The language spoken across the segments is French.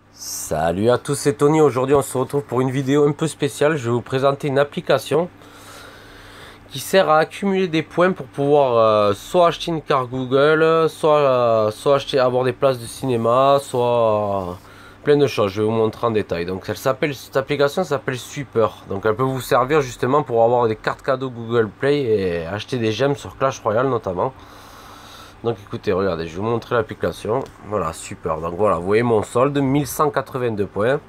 Salut à tous, c'est Tony. Aujourd'hui on se retrouve pour une vidéo un peu spéciale. Je vais vous présenter une application qui sert à accumuler des points pour pouvoir soit acheter une carte Google, soit acheter, avoir des places de cinéma, soit plein de choses. Je vais vous montrer en détail. Donc cette application s'appelle Sweeper. Donc elle peut vous servir justement pour avoir des cartes cadeaux Google Play et acheter des gemmes sur Clash Royale notamment. Donc écoutez, regardez, je vais vous montrer l'application. Voilà, super. Donc voilà, vous voyez mon solde, 1182 points.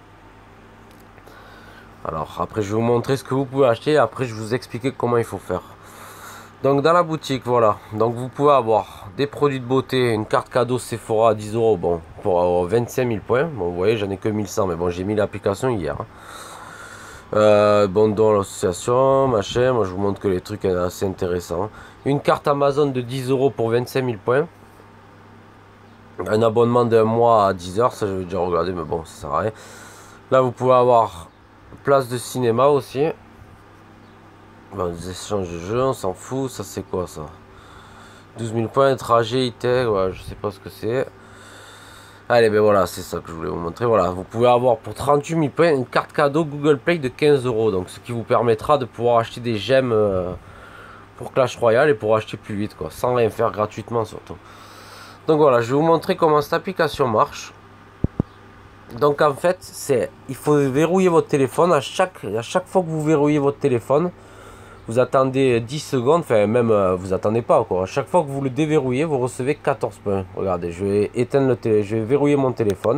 Alors après, je vais vous montrer ce que vous pouvez acheter. Après, je vais vous expliquer comment il faut faire. Donc dans la boutique, voilà. Donc vous pouvez avoir des produits de beauté, une carte cadeau Sephora à 10 euros. Bon, pour avoir 25 000 points. Bon, vous voyez, j'en ai que 1100. Mais bon, j'ai mis l'application hier. Bon, dans l'association, machin. Moi, je vous montre que les trucs sont assez intéressants. Une carte Amazon de 10 euros pour 25 000 points. Un abonnement d'un mois à 10 heures, ça je vais déjà regarder, mais bon, ça sert à rien. Là, vous pouvez avoir place de cinéma aussi. Bon, des échanges de jeux, on s'en fout. Ça, c'est quoi ça? 12 000 points, trajet, ITER, ouais, je sais pas ce que c'est. Allez, ben voilà, c'est ça que je voulais vous montrer. Voilà, vous pouvez avoir pour 38 000 points une carte cadeau Google Play de 15 euros. Donc, ce qui vous permettra de pouvoir acheter des gemmes pour Clash Royale et pour acheter plus vite, quoi, sans rien faire gratuitement surtout. Donc voilà, je vais vous montrer comment cette application marche. Donc en fait, il faut verrouiller votre téléphone. À chaque fois que vous verrouillez votre téléphone, vous attendez 10 secondes, enfin même vous attendez pas quoi. À chaque fois que vous le déverrouillez, vous recevez 14 points. Regardez, je vais éteindre je vais verrouiller mon téléphone.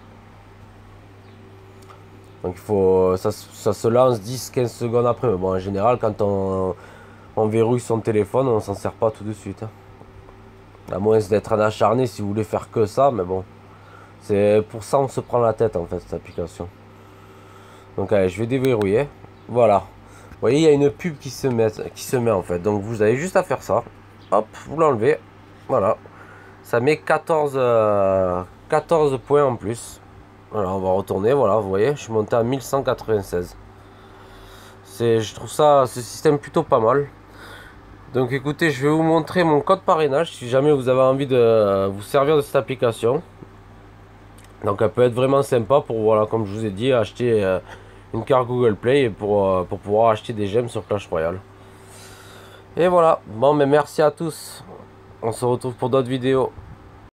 Donc il faut ça se lance 10-15 secondes après. Mais bon, en général, quand on verrouille son téléphone, on s'en sert pas tout de suite. À moins d'être un acharné si vous voulez faire que ça, mais bon. C'est pour ça on se prend la tête en fait cette application. Donc allez, je vais déverrouiller. Voilà. Vous voyez, il y a une pub qui se met en fait. Donc vous avez juste à faire ça. Hop, vous l'enlevez. Voilà. Ça met 14 points en plus. Voilà, on va retourner. Voilà, vous voyez, je suis monté à 1196. Je trouve ça, ce système plutôt pas mal. Donc écoutez, je vais vous montrer mon code parrainage si jamais vous avez envie de vous servir de cette application. Donc elle peut être vraiment sympa pour, voilà, comme je vous ai dit, acheter une carte Google Play et pour pouvoir acheter des gemmes sur Clash Royale. Et voilà, bon mais merci à tous. On se retrouve pour d'autres vidéos.